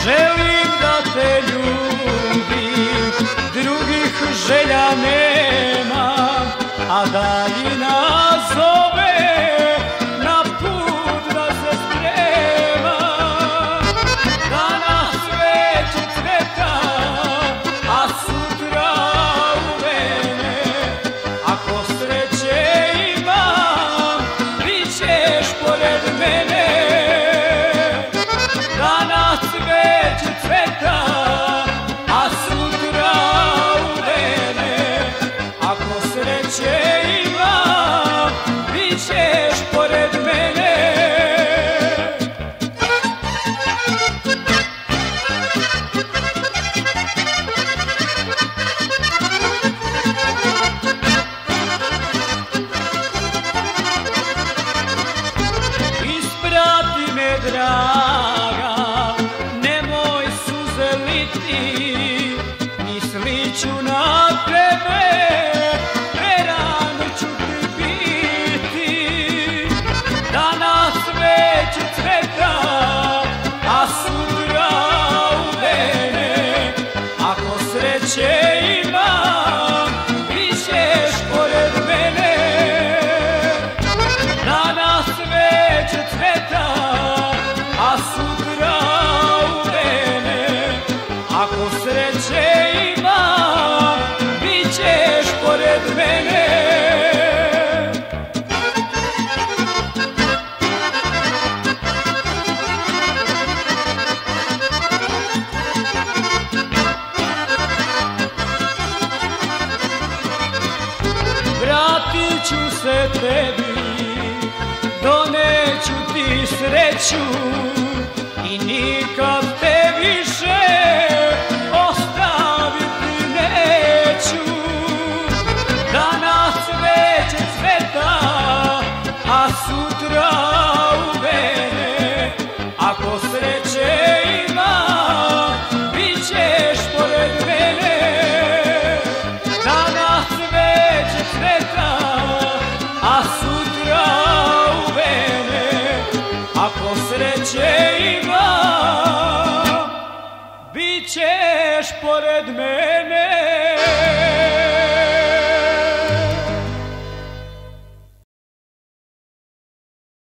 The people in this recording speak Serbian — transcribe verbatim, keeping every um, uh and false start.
želim da te ljubim, drugih želja nemam, a daljina zove na put da se spremam. Danas već cveta, a sutra u mene, ako sreće imam, bit ćeš pored mene. Danas već cveta, a sutra u mene, ako sreće imam, bit ćeš pored mene. Isprati me, draga, nemoj suze liti, mislit ću na tebe, prerano ću ti biti. Danas već cveta, a sutra u mene, ako sreće imam, bit ćeš pored mene. Danas već cveta, a sutra u mene, ako sreće imam, bit ćeš pored mene. Vratit ću se tebi, doneću ti sreću i nikad te više ostaviti neću. Danas već cveta, a sutra u mene, ako sreće imam, bit ćeš pored mene. Danas već cveta, a sutra u mene, ako sreće imam, bit ćeš pored mene.